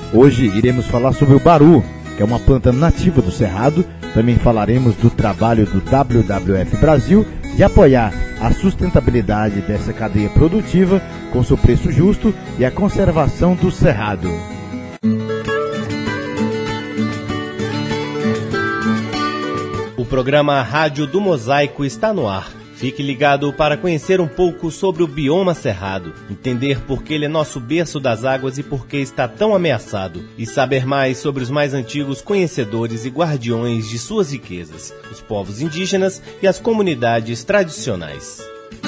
Hoje iremos falar sobre o baru, que é uma planta nativa do Cerrado. Também falaremos do trabalho do WWF Brasil de apoiar a sustentabilidade dessa cadeia produtiva com seu preço justo e a conservação do Cerrado. O programa Rádio do Mosaico está no ar. Fique ligado para conhecer um pouco sobre o bioma cerrado, entender por que ele é nosso berço das águas e por que está tão ameaçado, e saber mais sobre os mais antigos conhecedores e guardiões de suas riquezas, os povos indígenas e as comunidades tradicionais.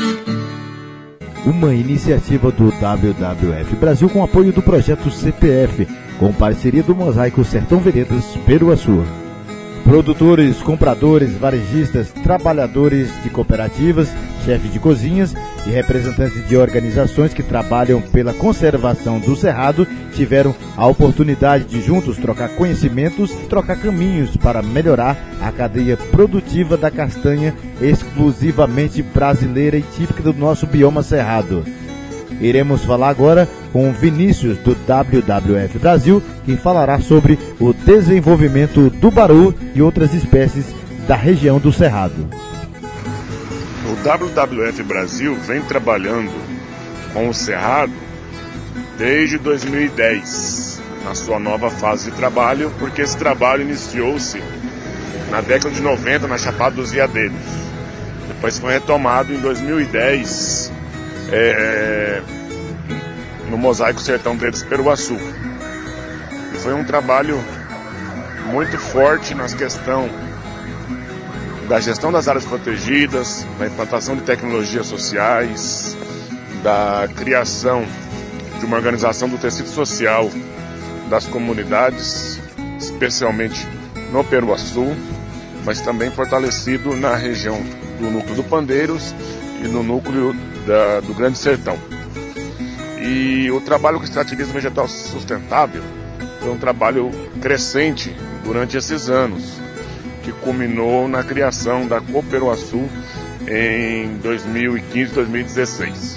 Uma iniciativa do WWF Brasil com apoio do projeto CPF, com parceria do Mosaico Sertão Veredas, Peruaçu. Produtores, compradores, varejistas, trabalhadores de cooperativas, chefes de cozinhas e representantes de organizações que trabalham pela conservação do Cerrado tiveram a oportunidade de juntos trocar conhecimentos e trocar caminhos para melhorar a cadeia produtiva da castanha exclusivamente brasileira e típica do nosso bioma Cerrado. Iremos falar agora com Vinícius, do WWF Brasil, que falará sobre o desenvolvimento do baru e outras espécies da região do Cerrado. O WWF Brasil vem trabalhando com o Cerrado desde 2010, na sua nova fase de trabalho, porque esse trabalho iniciou-se na década de 90, na Chapada dos Veadeiros. Depois foi retomado em 2010, no Mosaico Sertão Veredas, Peruaçu. E foi um trabalho muito forte na questão da gestão das áreas protegidas, da implantação de tecnologias sociais, da criação de uma organização do tecido social das comunidades, especialmente no Peruaçu, mas também fortalecido na região do núcleo do Pandeiros e no núcleo do Grande Sertão. E o trabalho com extrativismo vegetal sustentável foi um trabalho crescente durante esses anos, que culminou na criação da Coperuaçu em 2015, 2016.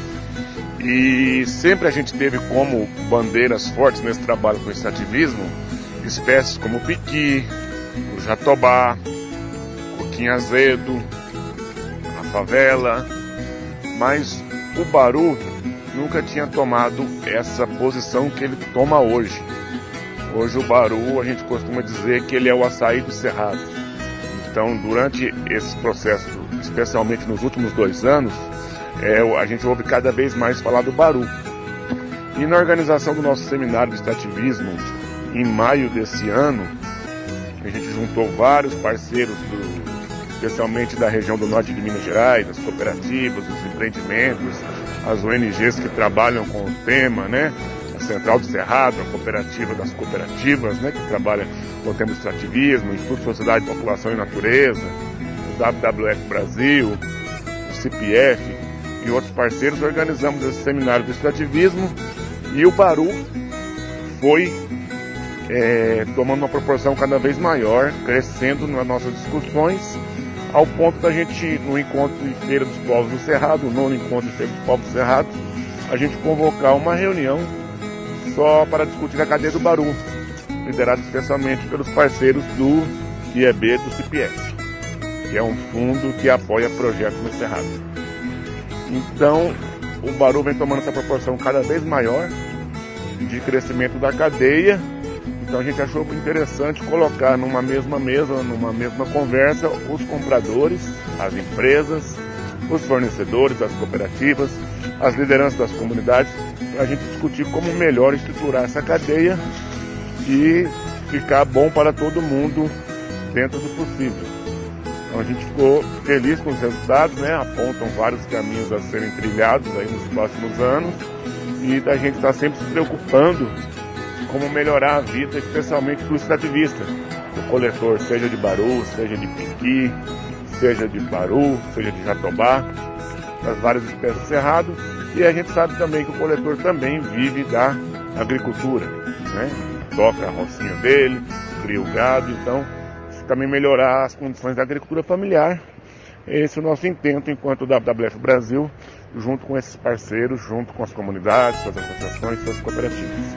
E sempre a gente teve como bandeiras fortes nesse trabalho com extrativismo espécies como o piqui, o jatobá, o coquinho azedo, a favela, mas o baru nunca tinha tomado essa posição que ele toma hoje. Hoje o baru, a gente costuma dizer que ele é o açaí do Cerrado. Então, durante esse processo, especialmente nos últimos 2 anos, a gente ouve cada vez mais falar do baru. E na organização do nosso seminário de extrativismo, em maio desse ano, a gente juntou vários parceiros, especialmente da região do norte de Minas Gerais, as cooperativas, os empreendimentos, as ONGs que trabalham com o tema, né? A Central do Cerrado, a Cooperativa das Cooperativas, né? Que trabalha com o tema do extrativismo, o Instituto de Sociedade, População e Natureza, o WWF Brasil, o CPF e outros parceiros. Organizamos esse seminário do extrativismo e o baru foi tomando uma proporção cada vez maior, crescendo nas nossas discussões, ao ponto da gente, no encontro de Feira dos Povos do Cerrado, o 9º encontro de Feira dos Povos do Cerrado, a gente convocar uma reunião só para discutir a cadeia do baru, liderada especialmente pelos parceiros do IEB do CPF, que é um fundo que apoia projetos no Cerrado. Então, o baru vem tomando essa proporção cada vez maior de crescimento da cadeia. Então a gente achou interessante colocar numa mesma mesa, numa mesma conversa, os compradores, as empresas, os fornecedores, as cooperativas, as lideranças das comunidades, para a gente discutir como melhor estruturar essa cadeia e ficar bom para todo mundo dentro do possível. Então a gente ficou feliz com os resultados, né? Apontam vários caminhos a serem trilhados aí nos próximos anos e a gente está sempre se preocupando como melhorar a vida, especialmente do extrativista, do coletor, seja de baru, seja de piqui, seja de baru, seja de jatobá, das várias espécies do Cerrado. E a gente sabe também que o coletor também vive da agricultura, né? Toca a rocinha dele, cria o gado, então também melhorar as condições da agricultura familiar. Esse é o nosso intento enquanto WWF Brasil, junto com esses parceiros, junto com as comunidades, com as associações, com as cooperativas.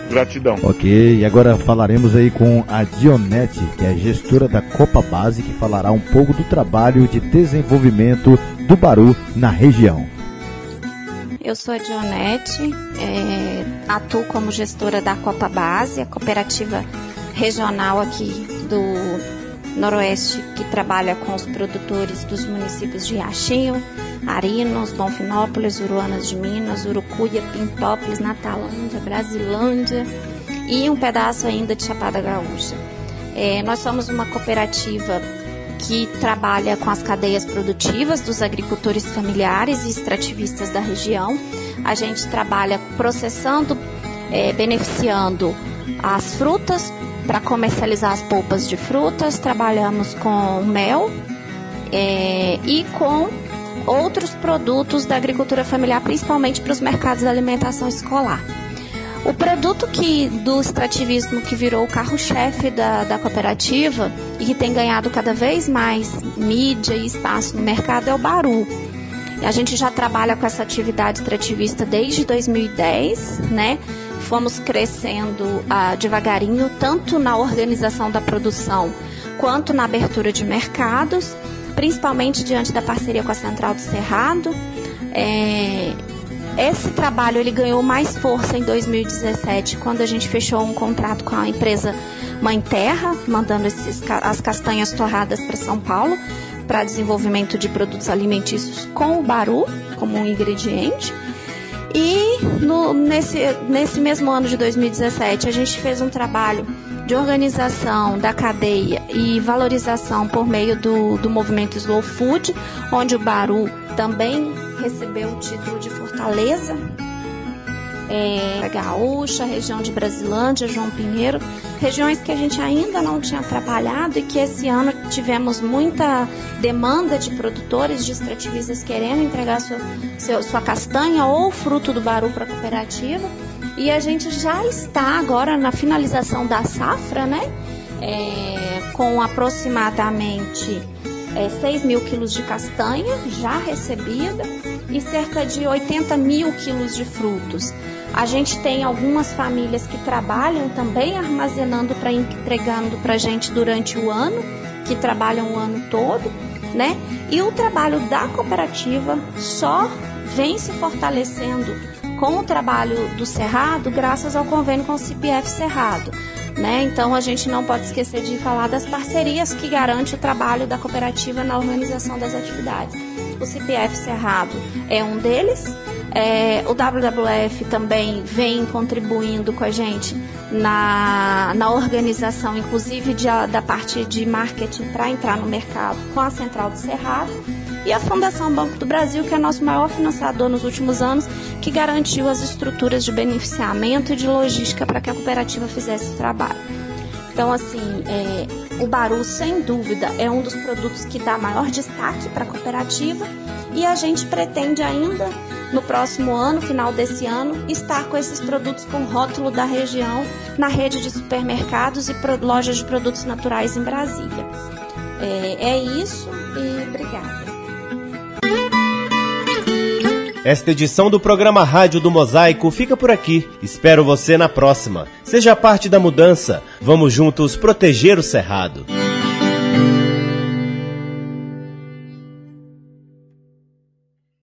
Gratidão. Ok, e agora falaremos aí com a Dionete, que é gestora da Copa Base, que falará um pouco do trabalho de desenvolvimento do Baru na região. Eu sou a Dionete, atuo como gestora da Copa Base, a cooperativa regional aqui do Noroeste, que trabalha com os produtores dos municípios de Riachinho, Arinos, Bonfinópolis, Uruanas de Minas, Urucuia, Pintópolis, Natalândia, Brasilândia e um pedaço ainda de Chapada Gaúcha. Nós somos uma cooperativa que trabalha com as cadeias produtivas dos agricultores familiares e extrativistas da região. A gente trabalha processando, beneficiando as frutas para comercializar as polpas de frutas, trabalhamos com mel e com outros produtos da agricultura familiar, principalmente para os mercados da alimentação escolar. O produto do extrativismo que virou o carro-chefe da cooperativa e que tem ganhado cada vez mais mídia e espaço no mercado é o Baru. A gente já trabalha com essa atividade extrativista desde 2010, né? Fomos crescendo devagarinho, tanto na organização da produção quanto na abertura de mercados, principalmente diante da parceria com a Central do Cerrado. Esse trabalho ele ganhou mais força em 2017, quando a gente fechou um contrato com a empresa Mãe Terra, mandando as castanhas torradas para São Paulo, para desenvolvimento de produtos alimentícios com o Baru como um ingrediente. E nesse mesmo ano de 2017, a gente fez um trabalho de organização da cadeia e valorização por meio do movimento Slow Food, onde o Baru também recebeu o título de Fortaleza, Gaúcha, região de Brasilândia, João Pinheiro, regiões que a gente ainda não tinha trabalhado e que esse ano tivemos muita demanda de produtores, de extrativistas querendo entregar sua castanha ou fruto do Baru para a cooperativa. E a gente já está agora na finalização da safra, né? Com aproximadamente 6 mil quilos de castanha já recebida e cerca de 80 mil quilos de frutos. A gente tem algumas famílias que trabalham também armazenando para entregando para a gente durante o ano, que trabalham o ano todo, né? E o trabalho da cooperativa só vem se fortalecendo com o trabalho do Cerrado, graças ao convênio com o CPF Cerrado, né? Então a gente não pode esquecer de falar das parcerias que garante o trabalho da cooperativa na organização das atividades. O CPF Cerrado é um deles. O WWF também vem contribuindo com a gente na organização, inclusive da parte de marketing para entrar no mercado com a Central do Cerrado. E a Fundação Banco do Brasil, que é nosso maior financiador nos últimos anos, que garantiu as estruturas de beneficiamento e de logística para que a cooperativa fizesse o trabalho. Então, assim, o Baru, sem dúvida, é um dos produtos que dá maior destaque para a cooperativa e a gente pretende ainda, no próximo ano, final desse ano, estar com esses produtos com rótulo da região na rede de supermercados e lojas de produtos naturais em Brasília. É isso e obrigada. Esta edição do programa Rádio do Mosaico fica por aqui. Espero você na próxima. Seja parte da mudança. Vamos juntos proteger o Cerrado.